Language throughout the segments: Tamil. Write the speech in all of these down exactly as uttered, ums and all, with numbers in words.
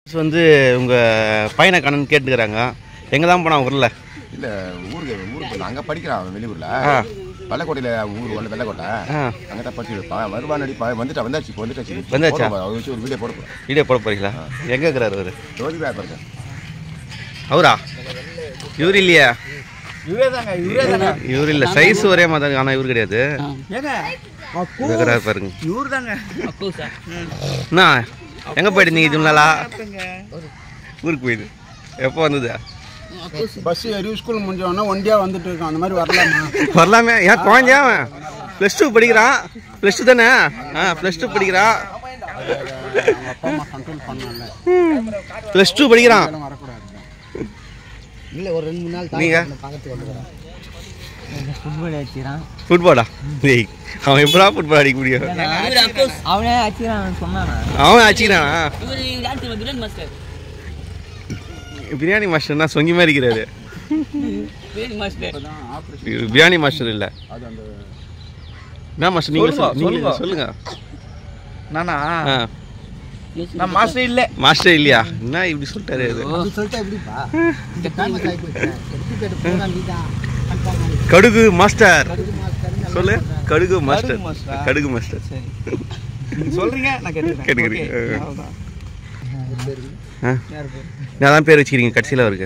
வந்து உங்க பையனை காணன்னு கேட்டுக்கிறாங்க. எங்க தான் போனா ஊர்ல? இல்ல ஊருக்கு ஊருக்கு அங்க படிக்கிறான் வெளியூர்ல. வெள்ளக்கோட்டையில ஊர் வந்து வெள்ளக்கோட்டை. அங்க தான் படிச்சு இருப்பான். வருவான் நடி வந்துட்டா வந்தாச்சு வந்துட்டாச்சு. வந்தாச்சா? அவர் வச்சு ஒரு வீடியோ போட போறோம். வீடியோ போட போறீங்களா? எங்க இருக்கிறாரு அவரு? ஜோதிபா பாருங்க. அவரா? இவரு இல்லையா? இவரே தாங்க இவரே தாங்க. இவரு இல்ல, சைஸ் ஒரே மாதிரி ஆனா இவரு கிடையாது. ஏங்க இருக்கிறாரு பாருங்க. இவரு தாங்க. அக்கோ சார். அண்ணா எங்க போயிட்டு நீங்க இதுனால? ஊருக்கு போயிடு. எப்போ வந்தது? பஸ் ஏறி ஸ்கூல் முடிஞ்சவொடனே ஒண்டியா வந்துட்டு இருக்கோம். அந்த மாதிரி வரலாமா? வரலாமே. ஏன் குழந்தையா அவன் ப்ளஸ் டூ படிக்கிறான். ப்ளஸ் டூ தானே? ஆ ப்ளஸ் டூ படிக்கிறான். ப்ளஸ் டூ படிக்கிறான். இல்ல ஒரு ரெண்டு மூணு நாள் நீங்க பக்கத்துல வந்துறேன். ஃபுட்பால் அடிச்சான். ஃபுட்பாலா? டேய் அவன் எப்படா ஃபுட்பால் அடிக்க முடியும்? அவனே அடிச்சான் சொன்னானா? அவன் அடிச்சானா? இவரு டான்ஸ் பிரியாணி மாஸ்டர். பிரியாணி மாஸ்டர்னா சொங்கி மாதிரி இருக்கிறாரு. பிரியாணி மாஸ்டர். பிரியாணி மாஸ்டர் இல்ல. என்ன மாஸ்டர் நீங்க சொல்லுங்க. சொல்லுங்க. நானா? நான் மாஸ்டர் இல்ல. மாஸ்டர் இல்லையா? என்ன இப்படி சொல்லிட்டாரு? அது சொல்லிட்டா எப்படிப்பா? இந்த ஃபேமஸ் ஆகி போச்சு. சர்டிபிகேட் போடா நீடா. கடுகு மாஸ்டர். சொல்லு. கடுகு மாஸ்டர். கடுகு மாஸ்டர். சரி. சொல்றீங்க நான் கேட்டுக்கிறேன். கேட்டுக்கிறீங்க. நான் தான் பேர் வச்சுக்கிறீங்க கடைசியில் அவருக்கு?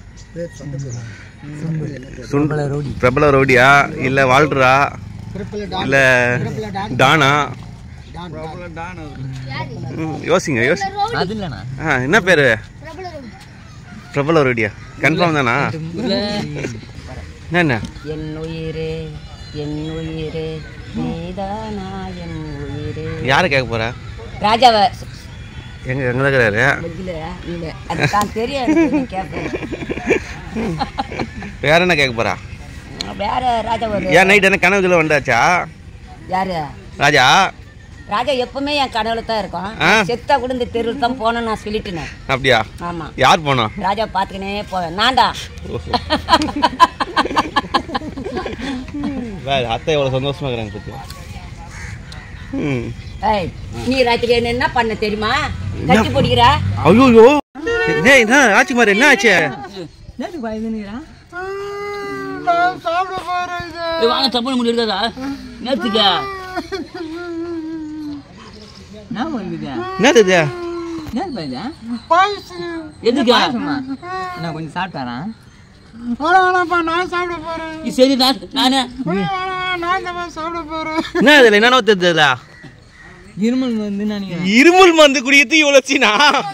பிரபல ரவுடியா இல்லை வால்டரா இல்லை டானா? யோசிங்க யோசி. ஆ என்ன பேர்? பிரபல ரவுடியா கன்ஃபார்ம் தானா? என்ன என் உயிரே என் உயிரே நீதானா என் உயிரே. யாரை கேட்க போறா? ராஜாவை. எங்க எங்க தான் இருக்கிறாரு? அதுதான் தெரியும் கேட்பேன். வேற என்ன கேட்க போறா? வேற ராஜா. ஏன் நைட் என்ன கனவுல வந்தாச்சா? யாரு? ராஜா. ராஜா எப்பவுமே என் கனவுல தான் இருக்கும். செத்தா கூட இந்த தெருவில் தான் போனேன் நான் சொல்லிட்டேன். அப்படியா? ஆமா. யார் போனோம்? ராஜா பாத்துக்கினே போவேன். நான் தான். அத்தை எவ்வளவு சந்தோஷமா இருக்கிறாங்க பத்தியா? ஏய் நீ ராத்திரி என்ன பண்ண தெரியுமா? கட்டி போடுகிறா. ஐயோ டேய் என்ன ராஜ்குமார் என்ன ஆச்சு? நேத்து பயந்துங்கறா. நான் சாப்பிட போறேன். ஏய் வாங்க தப்பு முடி இருக்காதா? நேத்துக்கா. நான் வந்துடா. என்னது இது? என்ன பையா? பாய்ஸ். எதுக்கு? நான் கொஞ்சம் சாப்பிட்டாரா? ஆனா ஆனாப்பா நான் சாப்பிட போறேன். இது சரி நான் நானே நான் தான் சாப்பிட போறேன். என்ன இதுல என்ன தெரியுதா? இருமல் வந்து நினைக்கிறேன். இருமல் மருந்து குடித்து இவ்வளவு சீனா?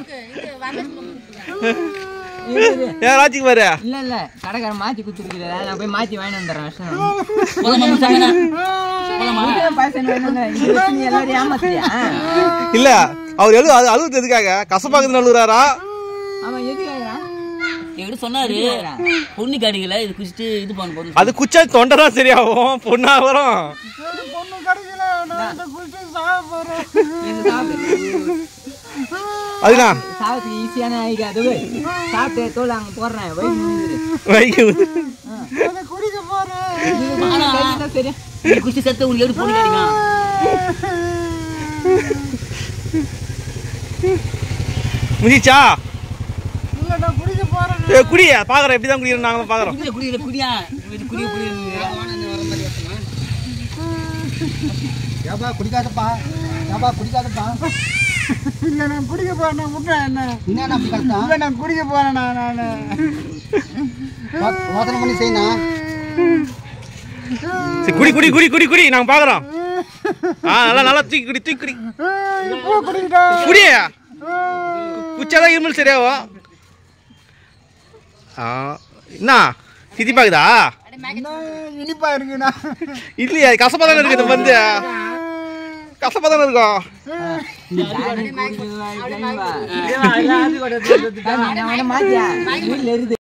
ஏன் ராஜ்குமார்? இல்ல இல்ல கடைக்கார மாத்தி குடுத்துருக்கா. நான் போய் மாத்தி வாங்கி வந்துறேன். எல்லாரும் ஏமாத்தியா? இல்ல அவர் எழு அழுவது எதுக்காக? கசப்பாக்குது நல்லூராரா? அவன் எதுக்காக எடு சொன்னாரு. பொண்ணு கிடைக்கல இது குடிச்சிட்டு இது பண்ண போறோம். அது குச்சா தொண்டதான் சரியாகும். பொண்ணா வரும். பொண்ணு கிடைக்கல நான் இந்த குடிச்சு சாப்பிட போறேன். அதுனா சாப்பிட்டு ஈஸியான ஆயிக்காது. சாப்பிட்டு தோல் அங்க போடுறேன். வைக்கு நான் குடிக்க போறேன். சரி இது குடிச்சு செத்த உங்களுக்கு எப்படி பொண்ணு கிடைக்கும்? முடிச்சா? இல்ல நான் குடிக்க போறேன். ஏ குடியா பாக்குறேன். எப்படிதான் குடிக்கிறோம் நாங்களும் பாக்குறோம். குடிய குடிய குடியா இது குடிய குடிய. ஏப்பா குடிக்காதப்பா. ஏப்பா குடிக்காதப்பா. இல்ல நான் குடிக்க போறேன். நான் முட்டேன் என்ன? என்ன நான் கரெக்ட்டா? இல்ல நான் குடிக்க போறேன். நான் நான் யோசனை பண்ணி செய்யனா? சரி குடி குடி குடி குடி குடி நாங்க பாக்குறோம். ஆ நல்லா நல்லா தூக்கி குடி தூக்கி குடி. இப்போ குடிடா. குடியா? குச்சாதான் இருமல் சரியாகும். ஆ என்ன சித்தி பாக்குதா? இனிப்பா இருக்குண்ணா. இல்லையா கசப்பா தானே இருக்குது. வந்து கசப்பா தானே இருக்கும். மாத்தியா